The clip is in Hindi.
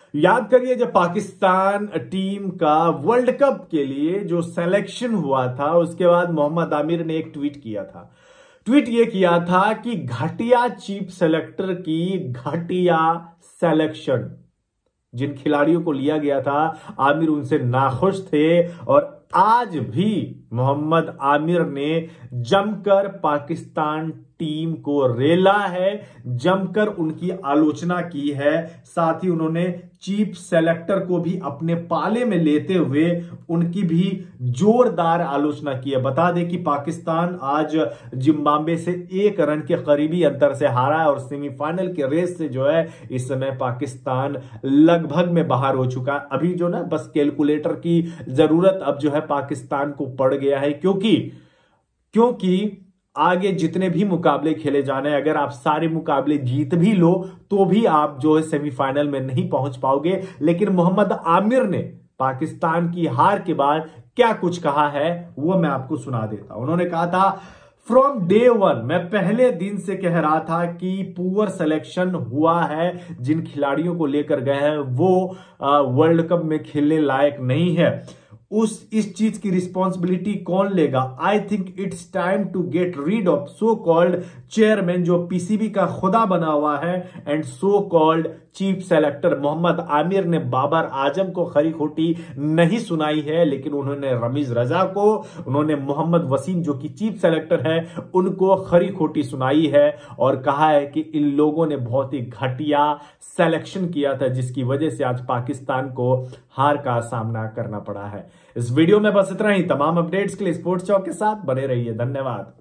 याद करिए जब पाकिस्तान टीम का वर्ल्ड कप के लिए जो सिलेक्शन हुआ था उसके बाद मोहम्मद आमिर ने एक ट्वीट किया था। ट्वीट ये किया था कि घटिया चीफ सेलेक्टर की घटिया सिलेक्शन। जिन खिलाड़ियों को लिया गया था आमिर उनसे नाखुश थे और आज भी मोहम्मद आमिर ने जमकर पाकिस्तान टीम को रेला है, जमकर उनकी आलोचना की है। साथ ही उन्होंने चीफ सेलेक्टर को भी अपने पाले में लेते हुए उनकी भी जोरदार आलोचना की है। बता दें कि पाकिस्तान आज जिम्बाब्वे से 1 रन के करीबी अंतर से हारा है और सेमीफाइनल के रेस से जो है इस समय पाकिस्तान लगभग में बाहर हो चुका है। अभी जो ना बस कैलकुलेटर की जरूरत अब जो है पाकिस्तान को पड़ गया है, क्योंकि आगे जितने भी मुकाबले खेले जाने, अगर आप सारे मुकाबले जीत भी लो तो भी आप जो है सेमीफाइनल में नहीं पहुंच पाओगे। लेकिन मोहम्मद आमिर ने पाकिस्तान की हार के बाद क्या कुछ कहा है वो मैं आपको सुना देता हूं। उन्होंने कहा था, फ्रॉम डे 1 मैं पहले दिन से कह रहा था कि पुअर सिलेक्शन हुआ है, जिन खिलाड़ियों को लेकर गए हैं वो वर्ल्ड कप में खेलने लायक नहीं है। इस चीज की रिस्पॉन्सिबिलिटी कौन लेगा? I think it's time to get rid of so called chairman, जो पीसीबी का खुदा बना हुआ है, and so called chief selector. Mohammad Amir ने बाबर आजम को खरी खोटी नहीं सुनाई है, लेकिन उन्होंने रमीज रजा को, उन्होंने मोहम्मद वसीम जो कि चीफ सेलेक्टर है उनको खरी खोटी सुनाई है और कहा है कि इन लोगों ने बहुत ही घटिया सिलेक्शन किया था, जिसकी वजह से आज पाकिस्तान को हार का सामना करना पड़ा है। इस वीडियो में बस इतना ही। तमाम अपडेट्स के लिए स्पोर्ट्स चौक के साथ बने रहिए। धन्यवाद।